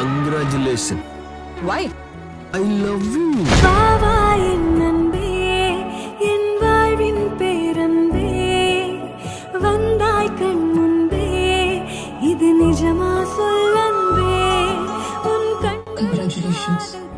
Congratulations. Why? I love you. பாவா என் அன்பே என் வாழ்வின் பேரன்பே வந்தாய் கண் முன்பே இது நிஜமா சொல்லன்பே உன் கண் Congratulations.